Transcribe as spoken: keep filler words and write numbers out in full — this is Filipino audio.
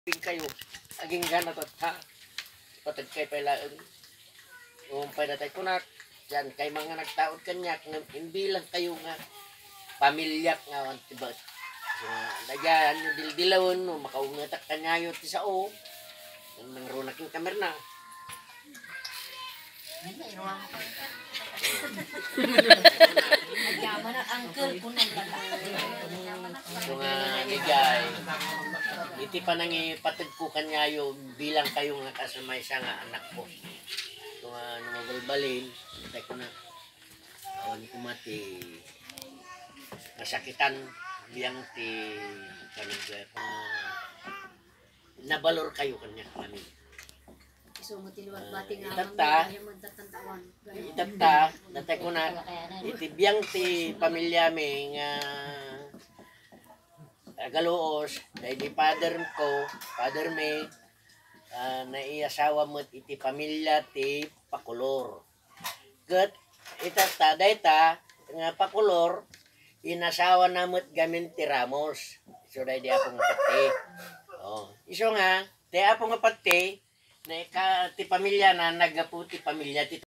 Ping kayo aging gana to ta patag kay palaon um pada tay kunat diyan kay mga nagtaod kanyak nga imbilang kayo nga pamilya nga antibot dagan no dildilawon no makaungatak kanyayo ti sao nang runak yung kamerna Yaman ang uncle ko nang so nga ligay iti pa nang ipatid ko kanyayo bilang kayo nga kasama isa nga anak ko so nga namabalbalin tay ko na awan ko mati nasakitan biyang ti kanigay pa nabalor kayo kanya kami so matiluwag bati nga itata itata datay ko na iti biyang ti pamilya mi nga Galuos, dahil di father ko, father may, uh, naiasawa mo't iti pamilya ti Pakulor. Kat, itata, dayta, nga Pakulor, inasawa na mo't gamin ti Ramos. So, dahil di apong pati. Oh. Iso nga, di apong pati, na ika, ti pamilya na nagapu ti pamilya ti